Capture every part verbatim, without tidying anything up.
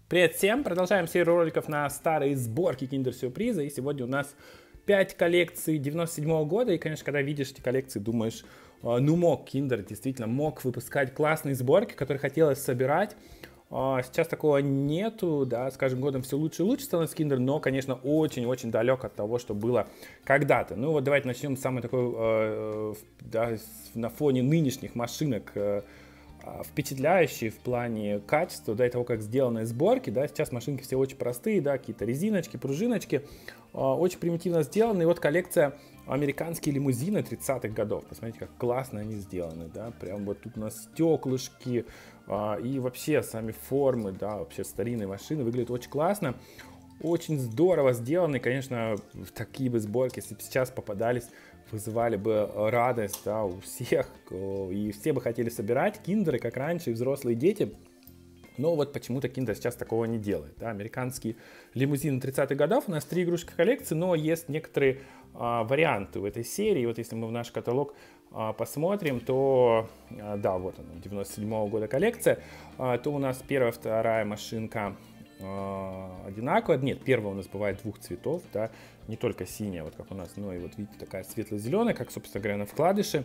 Привет всем! Продолжаем серию роликов на старые сборки киндер-сюрприза. И сегодня у нас пять коллекций девяносто седьмого года. И, конечно, когда видишь эти коллекции, думаешь, ну мог киндер, действительно мог выпускать классные сборки, которые хотелось собирать. Сейчас такого нету, да, с каждым годом все лучше и лучше становится киндер, но, конечно, очень-очень далек от того, что было когда-то. Ну вот давайте начнем с самой такой, э, да, на фоне нынешних машинок, э, впечатляющие в плане качества, да, и того, как сделаны сборки, да, сейчас машинки все очень простые, да, какие-то резиночки, пружиночки, э, очень примитивно сделаны. И вот коллекция американские лимузины тридцатых годов, посмотрите, как классно они сделаны, да, прям вот тут у нас стеклышки, э, и вообще сами формы, да, вообще старинные машины выглядят очень классно, очень здорово сделаны, конечно, такие бы сборки, если бы сейчас попадались, вызывали бы радость, да, у всех, и все бы хотели собирать киндеры, как раньше, и взрослые дети. Но вот почему-то киндер сейчас такого не делает. Да. Американские лимузины тридцатых годов, у нас три игрушки коллекции, но есть некоторые а, варианты в этой серии. Вот если мы в наш каталог а, посмотрим, то, а, да, вот она, девяносто седьмого года коллекция, а, то у нас первая, вторая машинка одинаково. Нет, первая у нас бывает двух цветов, да, не только синяя, вот как у нас, но и вот видите, такая светло-зеленая, как, собственно говоря, на вкладыше.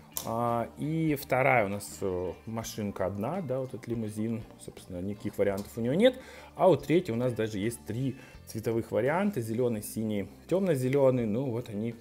И вторая у нас машинка одна, да, вот этот лимузин, собственно, никаких вариантов у него нет. А у третьей у нас даже есть три цветовых варианта, зеленый, синий, темно-зеленый, ну вот они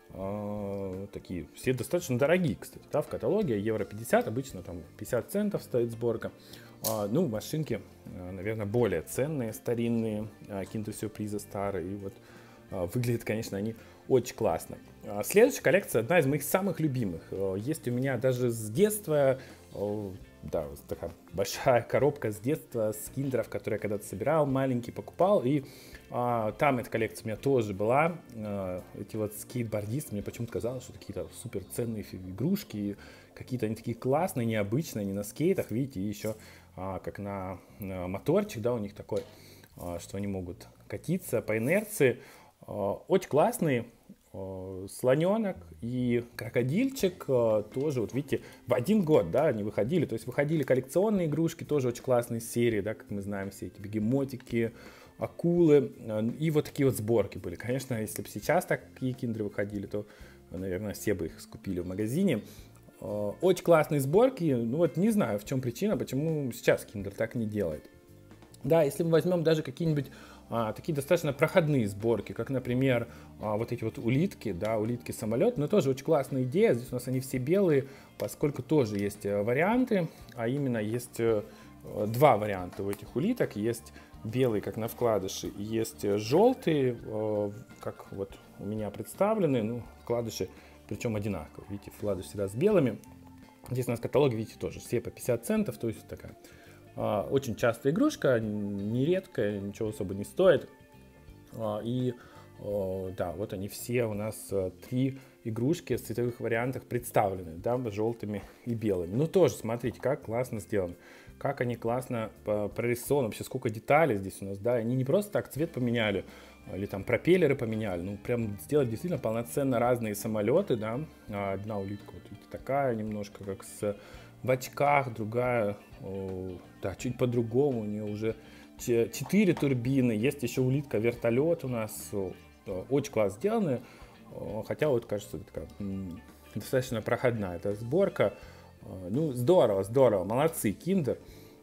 э, такие, все достаточно дорогие, кстати, да, в каталоге, евро пятьдесят, обычно там пятьдесят центов стоит сборка. Ну, машинки, наверное, более ценные, старинные, киндер-сюрпризы старые. И вот выглядят, конечно, они очень классно. Следующая коллекция одна из моих самых любимых. Есть у меня даже с детства, да, такая большая коробка с детства, с киндеров, которые я когда-то собирал, маленький покупал. И а, там эта коллекция у меня тоже была. А, эти вот скейтбордисты, мне почему-то казалось, что какие-то супер ценные игрушки, какие-то они такие классные, необычные, они на скейтах, видите, и еще а, как на, на моторчик, да, у них такой, а, что они могут катиться по инерции. А, очень классные. Слоненок и крокодильчик тоже, вот видите, в один год, да, они выходили, то есть выходили коллекционные игрушки, тоже очень классные серии, да, как мы знаем, все эти бегемотики, акулы, и вот такие вот сборки были. Конечно, если бы сейчас такие киндеры выходили, то, наверное, все бы их скупили в магазине. Очень классные сборки, ну вот не знаю, в чем причина, почему сейчас киндер так не делает. Да, если мы возьмем даже какие-нибудь а, такие достаточно проходные сборки, как, например, а, вот эти вот улитки, да, улитки-самолет, но тоже очень классная идея, здесь у нас они все белые, поскольку тоже есть варианты, а именно есть два варианта у этих улиток, есть белый, как на вкладыше, и есть желтый, как вот у меня представлены, ну, вкладыши, причем одинаковые, видите, вкладыши всегда с белыми, здесь у нас каталоги, видите, тоже все по пятьдесят центов, то есть такая очень частая игрушка, нередкая, ничего особо не стоит. И да, вот они все у нас три игрушки в цветовых вариантах представлены, да, желтыми и белыми. Ну тоже, смотрите, как классно сделано, как они классно прорисованы, вообще сколько деталей здесь у нас, да, они не просто так цвет поменяли, или там пропеллеры поменяли, ну прям сделать действительно полноценно разные самолеты, да. Одна улитка вот видите, такая немножко как с в очках, другая, о, да, чуть по-другому, у нее уже четыре турбины, есть еще улитка-вертолет у нас, о, очень классно сделаны, о, хотя вот кажется такая м, достаточно проходная эта сборка, о, ну здорово, здорово, молодцы, киндер.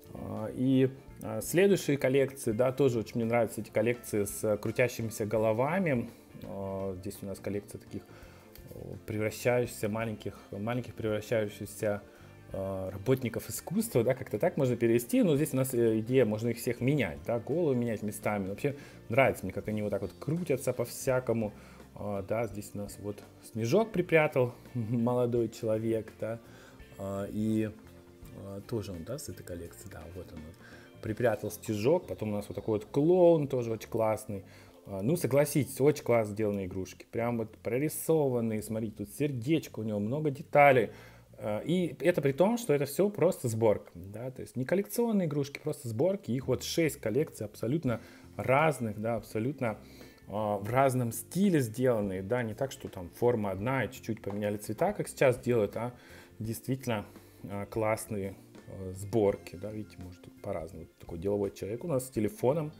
И следующие коллекции, да, тоже очень мне нравятся эти коллекции с крутящимися головами, о, здесь у нас коллекция таких превращающихся, маленьких, маленьких превращающихся работников искусства, да, как-то так можно перевести, но здесь у нас идея, можно их всех менять, да, голову менять местами. Вообще нравится мне, как они вот так вот крутятся по-всякому, да, здесь у нас вот снежок припрятал молодой человек, да, и тоже он, да, с этой коллекции, да, вот он припрятал снежок, потом у нас вот такой вот клоун, тоже очень классный. Ну, согласитесь, очень классно сделанные игрушки, прям вот прорисованные, смотрите, тут сердечко, у него много деталей. И это при том, что это все просто сборка, да, то есть не коллекционные игрушки, просто сборки, их вот шесть коллекций абсолютно разных, да, абсолютно э, в разном стиле сделанные, да, не так, что там форма одна и чуть-чуть поменяли цвета, как сейчас делают, а действительно э, классные сборки, да, видите, может по-разному. Такой деловой человек у нас с телефоном,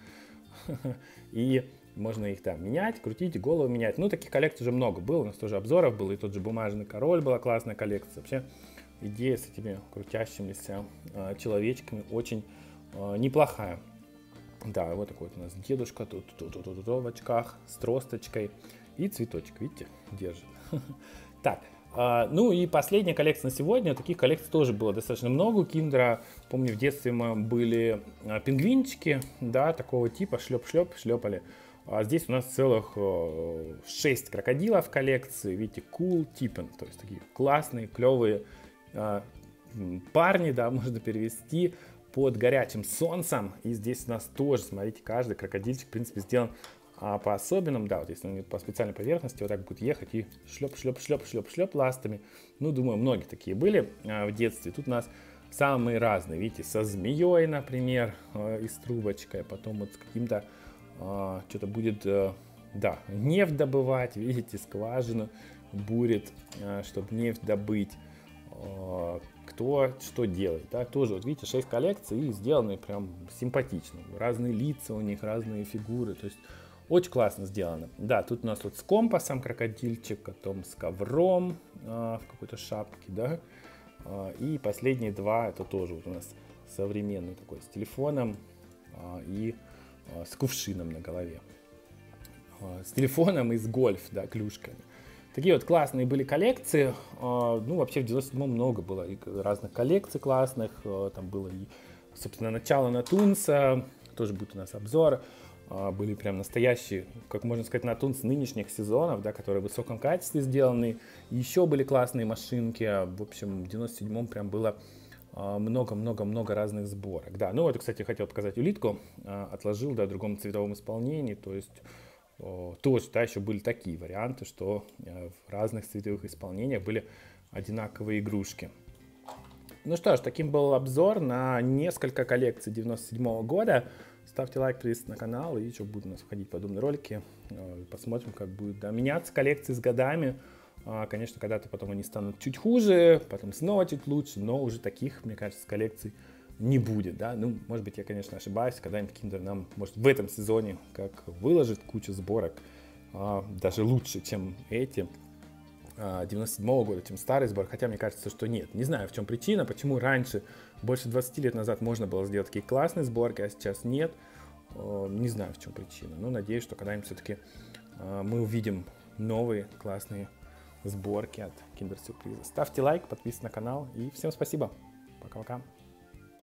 и можно их там менять, крутить, голову менять. Ну, таких коллекций уже много было, у нас тоже обзоров было, и тот же «Бумажный король» была классная коллекция. Вообще идея с этими крутящимися э, человечками очень э, неплохая. Да, вот такой вот у нас дедушка тут, тут, тут, тут, тут в очках с тросточкой и цветочек, видите, держит. Так, э, ну и последняя коллекция на сегодня. Таких коллекций тоже было достаточно много у Киндера. Помню, в детстве мы были э, пингвинчики, да, такого типа, шлеп-шлеп, шлепали. А здесь у нас целых э, шесть крокодилов в коллекции, видите, cool tippen, то есть такие классные, клевые э, парни, да, можно перевести, под горячим солнцем. И здесь у нас тоже, смотрите, каждый крокодильчик, в принципе, сделан а, по-особенному, да, вот если он по специальной поверхности, вот так будет ехать и шлеп-шлеп-шлеп-шлеп-шлеп ластами. Ну, думаю, многие такие были а, в детстве. Тут у нас самые разные, видите, со змеей, например, э, и с трубочкой, потом вот с каким-то Uh, что-то будет, uh, да, нефть добывать, видите, скважину бурит, uh, чтобы нефть добыть. Uh, кто что делает, да, тоже, вот видите, шесть коллекций и сделаны прям симпатично. Разные лица у них, разные фигуры, то есть очень классно сделано. Да, тут у нас вот с компасом крокодильчик, потом с ковром uh, в какой-то шапке, да, uh, и последние два, это тоже вот у нас современный такой, с телефоном uh, и с кувшином на голове, с телефоном и с гольф, да, клюшками. Такие вот классные были коллекции. Ну, вообще в девяносто седьмом много было и разных коллекций классных. Там было и, собственно, начало Натунса, тоже будет у нас обзор. Были прям настоящие, как можно сказать, Натунс нынешних сезонов, да, которые в высоком качестве сделаны. Еще были классные машинки. В общем, в девяносто седьмом прям было много-много-много разных сборок. Да, ну вот, кстати, хотел показать улитку. Отложил, да, в другом цветовом исполнении. То есть тоже, да, еще были такие варианты, что в разных цветовых исполнениях были одинаковые игрушки. Ну что ж, таким был обзор на несколько коллекций девяносто седьмого года. Ставьте лайк, подписывайтесь на канал, и еще будут у нас входить подобные ролики. Посмотрим, как будет, да, меняться коллекции с годами. Конечно, когда-то потом они станут чуть хуже, потом снова чуть лучше, но уже таких, мне кажется, коллекций не будет, да. Ну, может быть, я, конечно, ошибаюсь, когда-нибудь Kinder нам, может, в этом сезоне как выложит кучу сборок, а, даже лучше, чем эти а, девяносто седьмого года, чем старый сбор, хотя мне кажется, что нет. Не знаю, в чем причина, почему раньше, больше двадцати лет назад можно было сделать такие классные сборки, а сейчас нет. А, не знаю, в чем причина, но надеюсь, что когда-нибудь все-таки а, мы увидим новые классные сборки от Kinder Сюрприза. Ставьте лайк, подписывайтесь на канал и всем спасибо. Пока-пока.